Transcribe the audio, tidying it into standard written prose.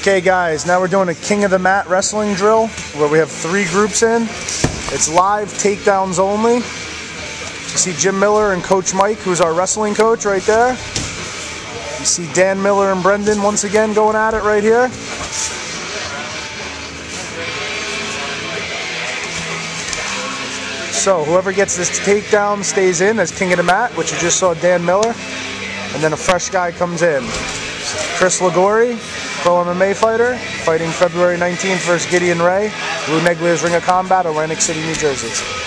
Okay guys, now we're doing a King of the Mat wrestling drill where we have 3 groups in. It's live takedowns only. You see Jim Miller and Coach Mike, who's our wrestling coach right there. You see Dan Miller and Brendan once again going at it right here. So whoever gets this takedown stays in as King of the Mat, which you just saw Dan Miller. And then a fresh guy comes in. Chris Ligori, pro MMA fighter, fighting February 19th versus Gideon Ray, Lou Neglia's Ring of Combat, Atlantic City, New Jersey.